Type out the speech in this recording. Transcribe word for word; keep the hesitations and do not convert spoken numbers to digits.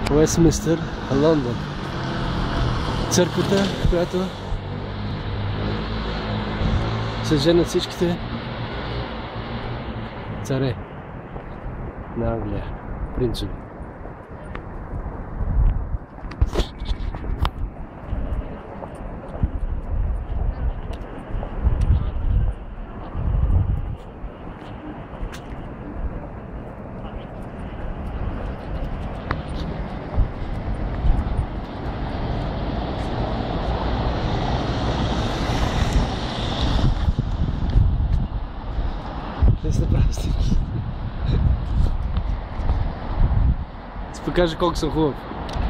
Уестминстър, Лондон. Църквата, в която се женят всичките царе на Англия, принцови. Те са прости. Ще покажа колко съм хубав.